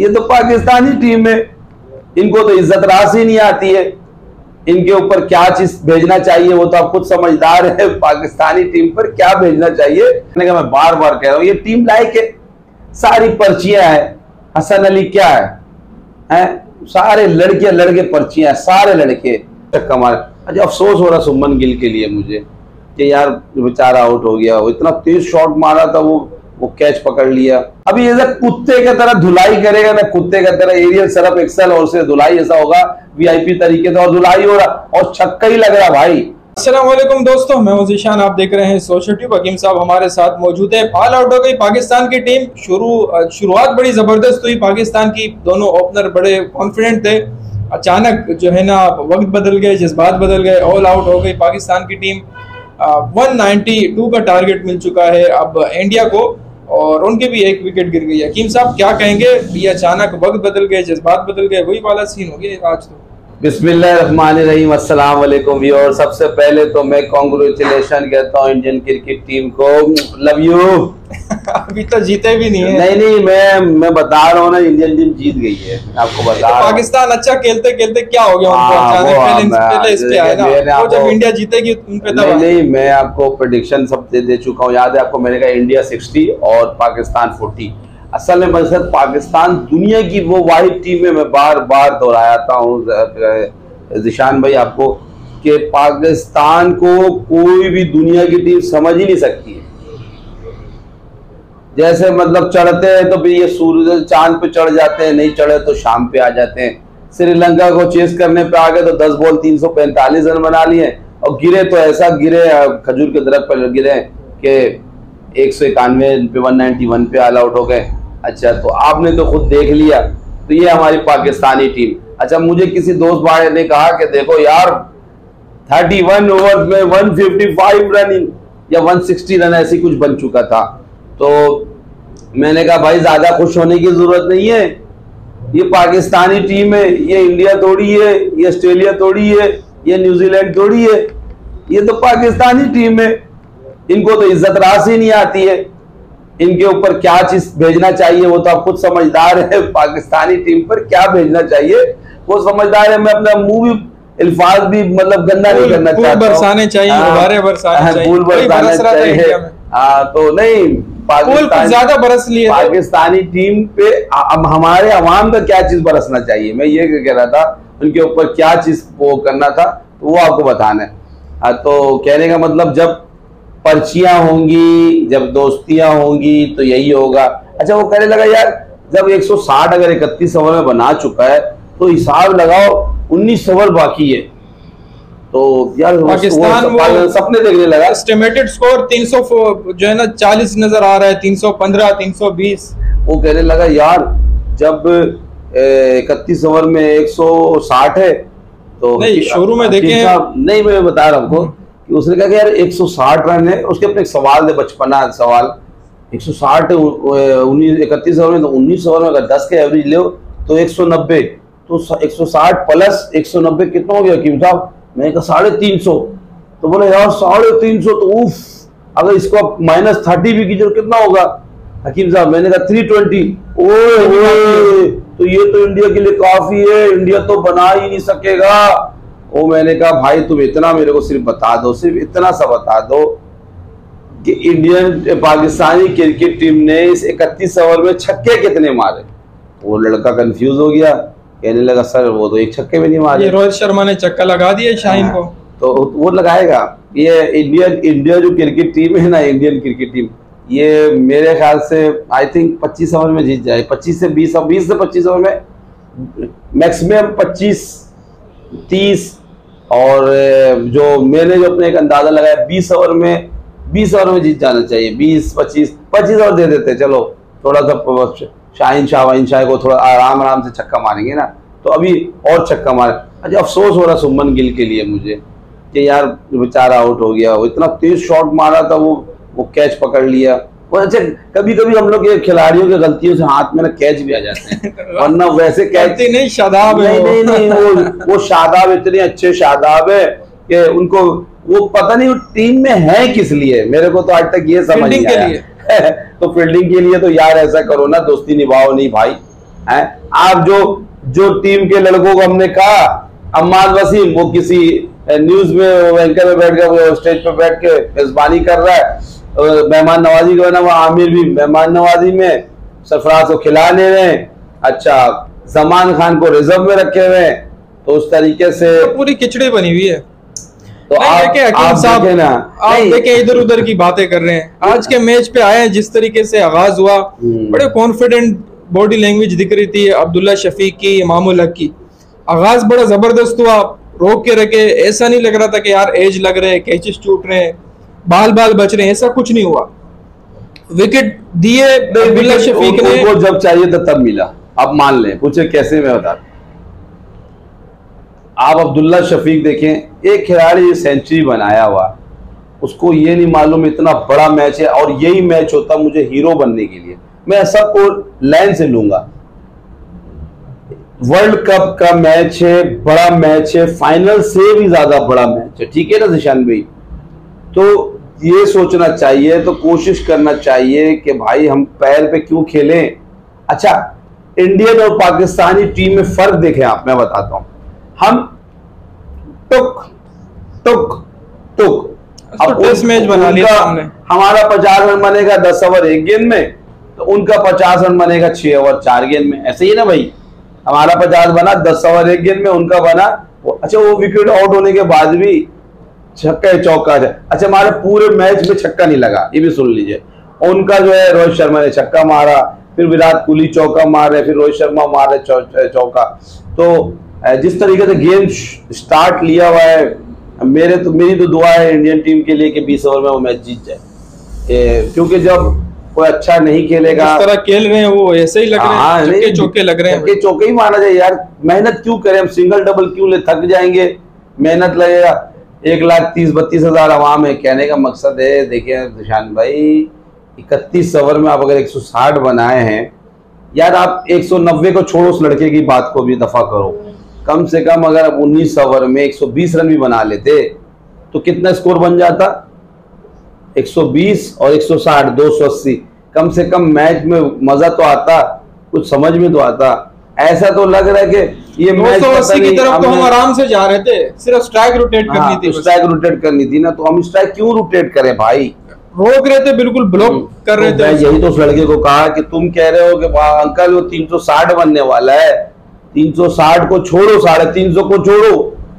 ये तो पाकिस्तानी टीम है, इनको तो इज्जत रास ही नहीं आती है। इनके ऊपर क्या चीज भेजना चाहिए वो तो आप खुद समझदार है। पाकिस्तानी टीम पर क्या भेजना चाहिए मैं बार बार कह रहा हूं, ये टीम लायक है, सारी पर्चियां हैं। हसन अली क्या है? सारे लड़के पर्चियां, सारे लड़के कमाल। अच्छा अफसोस हो रहा सुमन गिल के लिए मुझे कि यार बेचारा आउट हो गया। वो इतना तेज शॉट मारा था, वो कैच पकड़ लिया। अभी ऐसा कुत्ते की तरह धुलाई करेगा ना, कुत्ते की तरह एरियल सरफ एक्सल और से धुलाई ऐसा होगा वीआईपी तरीके से, और धुलाई हो रहा और छक्का ही लग रहा भाई। अस्सलाम वालेकुम दोस्तों, मैं हूं ज़ीशान, आप देख रहे हैं सोशल ट्यूब। हकीम साहब हमारे साथ मौजूद है। ऑल आउट हो गई पाकिस्तान की टीम। शुरुआत बड़ी जबरदस्त हुई पाकिस्तान की, दोनों ओपनर बड़े कॉन्फिडेंट थे। अचानक जो है ना वक्त बदल गए, जज्बात बदल गए, ऑल आउट हो गई पाकिस्तान की टीम। 192 का टारगेट मिल चुका है अब इंडिया को, और उनके भी एक विकेट गिर गई है। हकीम साहब क्या कहेंगे? ये अचानक वक्त बदल गए, जज्बात बदल गए, वही वाला सीन हो गया आज तो। बिस्मिल्लाहिर्रहमानिर्रहीम, अस्सलाम वालेकुम व्यूअर्स। सबसे पहले तो मैं कांग्रेचुलेशन कहता हूँ इंडियन क्रिकेट टीम को, लव यू। अभी तो जीते भी नहीं है। नहीं, मैं बता रहा हूँ ना, इंडियन टीम जीत गई है, आपको बता रहा हूं। पाकिस्तान अच्छा खेलते खेलते क्या हो गया उनको अचानक? पहले इस पे आया ना, वो जब इंडिया जीतेगी उन पे तब। नहीं, मैं आपको प्रेडिक्शन सब दे चुका हूँ, याद है आपको? मैंने कहा इंडिया 60 और पाकिस्तान 40। असल में मकसद पाकिस्तान दुनिया की वो वाहिद टीम है, मैं बार बार दोहराता हूँ ज़ीशान भाई आपको, कि पाकिस्तान को कोई भी दुनिया की टीम समझ ही नहीं सकती है। जैसे मतलब चढ़ते हैं तो फिर ये सूरज चांद पे चढ़ जाते हैं, नहीं चढ़े तो शाम पे आ जाते हैं। श्रीलंका को चेस करने पे आ गए तो 10 बॉल 345 रन बना लिए, और गिरे तो ऐसा गिरे, खजूर के दरख्त पर गिरे कि 191 पे 191 पे ऑल आउट हो गए। अच्छा, तो आपने तो खुद देख लिया। तो ये हमारी पाकिस्तानी टीम। अच्छा, मुझे किसी दोस्त भाई ने कहा कि देखो यार 31 ओवर में 155 रन या 160 रन ऐसी कुछ बन चुका था। तो मैंने कहा भाई ज्यादा खुश होने की जरूरत नहीं है, ये पाकिस्तानी टीम है, ये इंडिया थोड़ी है, ये ऑस्ट्रेलिया थोड़ी है, ये न्यूजीलैंड थोड़ी है, ये तो पाकिस्तानी टीम है। इनको तो इज्जत रास ही नहीं आती है। इनके ऊपर क्या चीज भेजना चाहिए वो तो आप खुद समझदार है। पाकिस्तानी टीम पर क्या भेजना चाहिए वो समझदार है। मैं अपना मुंह भी अल्फाज भी मतलब गंदा नहीं करना चाहता, बरसाने चाहिए, गुब्बारे बरसाने चाहिए, फूल बरसाने चाहिए। तो नहीं, पाकिस्तान ज्यादा बरस लिए पाकिस्तानी टीम पे अब हमारे अवाम का क्या चीज बरसना चाहिए, मैं ये कह रहा था। उनके ऊपर क्या चीज वो करना था तो वो आपको बताना है। तो कहने का मतलब जब पर्चियां होंगी, जब दोस्तियां होंगी तो यही होगा। अच्छा, वो कहने लगा यार जब 160 अगर 31 ओवर में बना चुका है तो हिसाब लगाओ 19 ओवर बाकी है। तो यार पाकिस्तान सपने देखने लगा। एस्टिमेटेड स्कोर 300 जो है ना 40 नजर आ रहा है, 315 320। वो कहने लगा यार जब 31 ओवर में 160 है तो नहीं, शुरू में देखें नहीं, मैं बता रहा हूँ कि उसने कहा कि यार 160 रन है। उसके अपने एक सवाल है, बचपना सवाल, 160 31 ओवर में, तो 19 ओवर में अगर 10 के एवरेज ले तो 190, तो 160 प्लस 190 कितना हो गया हकीम साहब? मैंने कहा 350। तो बोले यार 350 तो उफ, अगर इसको -30 भी कीजिए कितना होगा हकीम साहब? मैंने कहा 320। ओए तो ये तो इंडिया के लिए काफी है, इंडिया तो बना ही नहीं सकेगा। वो मैंने कहा भाई तुम इतना मेरे को सिर्फ बता दो, सिर्फ इतना सा बता दो कि इंडियन पाकिस्तानी क्रिकेट टीम ने इस 31 ओवर में छक्के कितने मारे। वो लड़का कंफ्यूज हो गया, कहने लगा सर वो तो एक छक्के में नहीं मारे। रोहित शर्मा ने छक्का लगा दिया शाहीन को, तो वो लगाएगा। ये इंडिया जो क्रिकेट टीम है ना, इंडियन क्रिकेट टीम, ये मेरे ख्याल से आई थिंक 25 ओवर में जीत जाए। 25 से 20 से 25 ओवर में मैक्सिमम 25-30, और जो मैंने जो अपने एक अंदाजा लगाया 20 ओवर में जीत जाना चाहिए। 20-25 ओवर दे देते, चलो थोड़ा सा शाहीन शाह को थोड़ा आराम से छक्का मारेंगे ना, तो अभी और छक्का मारे। अच्छा, अफसोस हो रहा सुमन गिल के लिए मुझे कि यार बेचारा आउट हो गया। वो इतना तेज शॉट मारा था, वो कैच पकड़ लिया। अच्छा, कभी कभी हम लोग के खिलाड़ियों की गलतियों से हाथ में ना कैच भी आ जाते हैं, वरना वैसे कैच नहीं। शादाब नहीं, वो शादाब इतने अच्छे शादाब है कि उनको वो पता नहीं वो टीम में है किस लिए, मेरे को तो आज तक ये समझ नहीं आया। तो फील्डिंग के लिए तो यार ऐसा करो ना, दोस्ती निभाओ नहीं भाई, हैं? आप जो टीम के लड़कों को हमने कहा, अम्माद वसीम वो किसी न्यूज में एंकर में बैठ के स्टेज पे बैठ के मेजबानी कर रहा है, मेहमान नवाजी का ना, आमिर भी मेहमान नवाजी में सरफराज को खिला ले रहे हैं, अच्छा जमान खान को रिजर्व में रखे हुए हैं। तो उस तरीके से तो पूरी खिचड़ी बनी हुई है। तो आप देखें इधर उधर की बातें कर रहे हैं। आज के मैच पे आए, जिस तरीके से आगाज हुआ, बड़े कॉन्फिडेंट बॉडी लैंग्वेज दिख रही थी अब्दुल्ला शफीक की, इमामुल हक की। आगाज बड़ा जबरदस्त हुआ, रोक के रखे, ऐसा नहीं लग रहा था कि यार एज लग रहे हैं, कैचेस टूट रहे हैं, बाल बच रहे हैं, ऐसा कुछ नहीं हुआ। विकेट दिए अब्दुल्ला शफीक ने, वो जब चाहिए था तब मिला। आप मान लें, पूछे कैसे, मैं बता, आप अब्दुल्ला शफीक देखें, एक खिलाड़ी सेंचुरी बनाया हुआ, उसको ये नहीं मालूम इतना बड़ा मैच है और यही मैच होता मुझे हीरो बनने के लिए, मैं सबको लाइन से लूंगा। वर्ल्ड कप का मैच है, बड़ा मैच है, फाइनल से भी ज्यादा बड़ा मैच है, ठीक है ना जिशान भाई? तो ये सोचना चाहिए, तो कोशिश करना चाहिए कि भाई हम पैर पे क्यों खेलें। अच्छा, इंडियन और पाकिस्तानी टीम में फर्क देखें आप, मैं बताता हूं। हम टुक टुक टुक अब टेस्ट मैच बना लिया हमने, हमारा 50 रन बनेगा 10 ओवर 1 गेंद में, तो उनका 50 रन बनेगा 6 ओवर 4 गेंद में, ऐसे ही ना भाई? हमारा 50 बना 10 ओवर 1 गेंद में, उनका बना अच्छा वो विकेट आउट होने के बाद भी छक्का चौका है। अच्छा, हमारे पूरे मैच में छक्का नहीं लगा, ये भी सुन लीजिए। उनका जो है रोहित शर्मा ने छक्का मारा, फिर विराट कोहली चौका मार रहे, फिर रोहित शर्मा मार रहे चौका। तो जिस तरीके से गेम स्टार्ट लिया हुआ है, मेरी तो दुआ है इंडियन टीम के लिए कि 20 ओवर में वो मैच जीत जाए, क्योंकि जब कोई अच्छा नहीं खेलेगा, इस तरह खेल रहे हैं वो ऐसे ही लग रहे हैं, चौके चौके लग रहे हैं, चौके चौके ही माना जाए यार। मेहनत क्यों करें हम, सिंगल डबल क्यों ले, थक जाएंगे, मेहनत लगेगा। 1,30,32,000 आवाम है, कहने का मकसद है, देखिए निशान भाई, 31 ओवर में आप अगर 160 बनाए हैं यार, आप 190 को छोड़ो, उस लड़के की बात को भी दफा करो, कम से कम अगर आप 19 ओवर में 120 रन भी बना लेते तो कितना स्कोर बन जाता? 120 और 160 280, कम से कम मैच में मजा तो आता, कुछ समझ में तो आता। ऐसा तो लग रहा है कि ये मैच 280 की तरफ तो हम आराम से जा रहे थे, सिर्फ स्ट्राइक रोटेट करनी थी, स्ट्राइक रोटेट करनी थी ना, तो हम स्ट्राइक क्यों रोटेट करें भाई? रोक रहे थे, बिल्कुल ब्लॉक कर रहे थे। यही तो उस लड़के को कहा कि तुम कह रहे हो कि अंकल वो 360 बनने वाला है, 360 को छोड़ो, 350 को छोड़ो,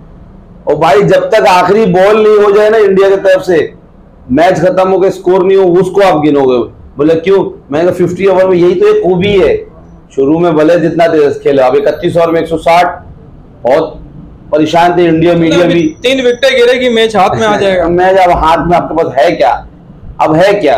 और भाई जब तक आखिरी बॉल नहीं हो जाए ना इंडिया की तरफ से, मैच खत्म हो गया, स्कोर नहीं हो, उसको आप गिनोगे। बोले क्यों? मैंने कहा 50 ओवर में यही तो एक खूबी है, शुरू में भले जितना तेज खेले, अब 31 ओवर में 160, बहुत परेशान थे इंडिया मीडिया भी। 3 विकेट गिरेगी, मैच हाथ में आ जाएगा। मैच अब हाथ में आपके पास है क्या? अब है क्या?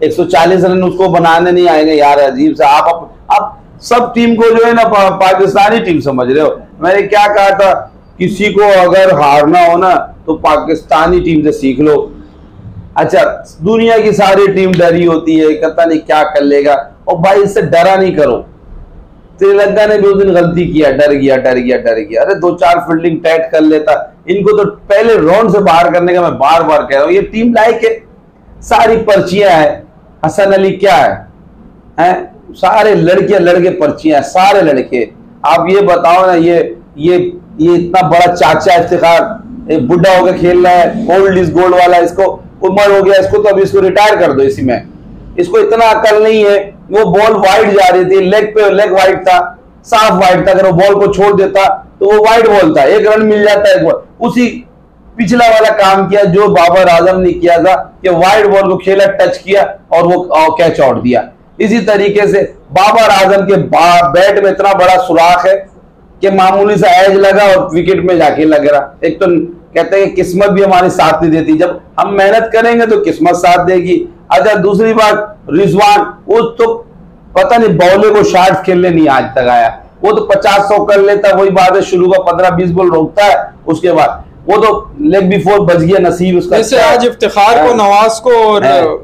140 रन उसको बनाने नहीं आएंगे यार, अजीब सा। आप सब टीम को जो है ना पाकिस्तानी टीम समझ रहे हो। मैंने क्या कहा था, किसी को अगर हारना हो ना तो पाकिस्तानी टीम से सीख लो। अच्छा, दुनिया की सारी टीम डरी होती है, पता नहीं क्या कर लेगा, और भाई इससे डरा नहीं करो। श्रीलंका ने भी उस दिन गलती किया, डर गया। अरे 2-4 फील्डिंग टाइट कर लेता, इनको तो पहले राउंड से बाहर करने का मैं बार बार कह रहा हूं। ये टीम लाइक है, सारी पर्चियां है, हसन अली क्या है? सारे लड़के पर्चियां, सारे लड़के। आप ये बताओ ना, ये इतना बड़ा चाचा इफ्तिखार एक बुढ़ा होकर खेल रहा है, ओल्ड इज गोल्ड वाला, इसको उम्र हो गया इसको, तो अब इसको रिटायर कर दो इसी में। इसको इतना अकल नहीं है, वो बॉल वाइड जा रही थी, लेग वाइड था, साफ वाइड था, अगर वो बॉल को छोड़ देता तो वो वाइड बॉल था, 1 रन मिल जाता है। उसी पिछला वाला काम किया जो बाबर आजम ने किया था, कि वाइड बॉल को खेला, टच किया और वो कैच आउट दिया। इसी तरीके से बाबर आजम के बैट में इतना बड़ा सुराख है कि मामूली सा एज लगा और विकेट में जाके लग रहा। एक तो कहते हैं कि किस्मत भी हमारी साथ नहीं देती, जब हम मेहनत करेंगे तो किस्मत साथ देगी। अच्छा, दूसरी बात, रिजवान वो तो पता नहीं बॉले को शॉट खेलने नहीं आज तक आया, वो तो 50-100 कर लेता, वही बात है, शुरू का 15-20 बॉल रोकता है, उसके बाद वो तो लेग बिफोर बच गया, नसीब उसका। जैसे आज इफ्तिखार को, नवाज को और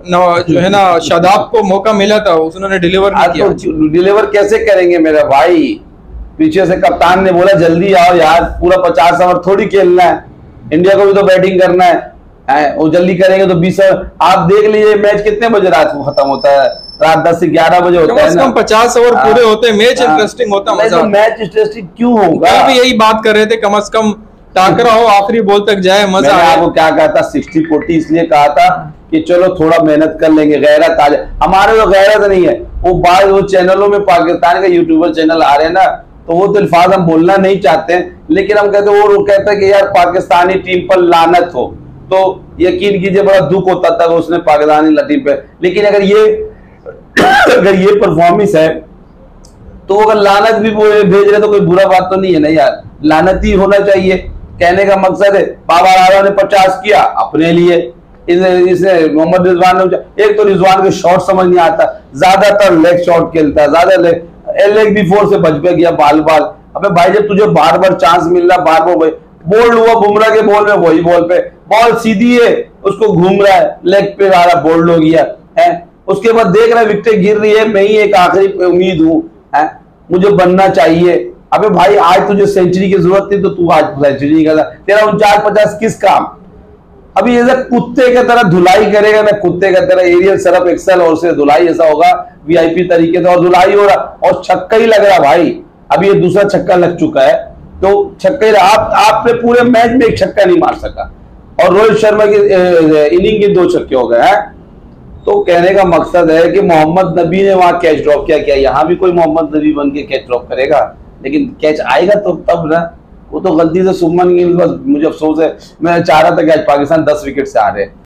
जो है ना शादाब को मौका मिला था, उसने डिलीवर नहीं किया। तो डिलीवर कैसे करेंगे मेरा भाई? पीछे से कप्तान ने बोला जल्दी आओ यार, पूरा 50 ओवर थोड़ी खेलना है, इंडिया को भी तो बैटिंग करना है। वो जल्दी करेंगे तो 20 ओवर। आप देख लीजिए मैच कितने बजे रात को खत्म होता है, रात 10 से 11 बजे होता है ना, 50 ओवर पूरे होते हैं, मैच इंटरेस्टिंग होता है। तो मैच इंटरेस्टिंग क्यों होगा? कल भी यही बात कर रहे थे, कम से कम टाकरा हो, आखिरी बॉल तक जाए, मजा आए। आपको क्या कहा था, 60-40 इसलिए कहा था कि चलो थोड़ा मेहनत कर लेंगे, गैरत आ जाए। हमारे तो गैरत नहीं है, वो चैनलों में पाकिस्तान का यूट्यूबर चैनल आ रहे हैं ना, तो वो तो अल्फाज हम बोलना नहीं चाहते हैं, लेकिन हम कहते वो कहते हैं कि यार पाकिस्तानी टीम पर लानत हो, तो यकीन कीजिए बड़ा दुख होता था उसने पाकिस्तानी टीम पे। लेकिन अगर ये परफॉर्मेंस है तो अगर लानत भी भेज रहे तो कोई बुरा बात तो नहीं है ना यार, लानत ही होना चाहिए। कहने का मकसद है बाबर आजम ने 50 किया अपने लिए, इसे मोहम्मद रिजवान ने, एक तो रिजवान के शॉट समझ नहीं आता, ज्यादातर लेग शॉट खेलता, ज्यादा लेग बिफोर से बच पे गया बाल। अबे भाई जब तुझे बार बार चांस मिल रहा, बार बार बोल्ड हुआ बुमराह के बॉल में, वही बॉल पे बॉल सीधी है, उसको घूम रहा है, लेग पे आ रहा, बोल्ड हो गया है। उसके बाद देख रहा है विकेट गिर रही है, मैं ही एक आखिरी उम्मीद हूं, मुझे बनना चाहिए। अबे भाई आज तुझे सेंचुरी की जरूरत थी तो तू आज सेंचुरी नहीं करता, तेरा 49-50 किस काम? अभी ऐसा कुत्ते की तरह धुलाई करेगा ना, कुत्ते की तरह एरियल सरफ एक्सेल, और से धुलाई ऐसा होगा वीआईपी तरीके से, और धुलाई हो रहा और छक्का ही लग रहा भाई। अभी ये दूसरा छक्का लग चुका है, तो छक्का ही आपने पूरे मैच में एक छक्का नहीं मार सका, और रोहित शर्मा की इनिंग के 2 छक्के हो गए हैं। तो कहने का मकसद है कि मोहम्मद नबी ने वहां कैच ड्रॉप किया, यहाँ भी कोई मोहम्मद नबी बन के कैच ड्रॉप करेगा? लेकिन कैच आएगा तो तब ना, वो तो गलती से सुमन गिल, बस मुझे अफसोस है, मैं चाह रहा था कि आज पाकिस्तान 10 विकेट से आ रहे।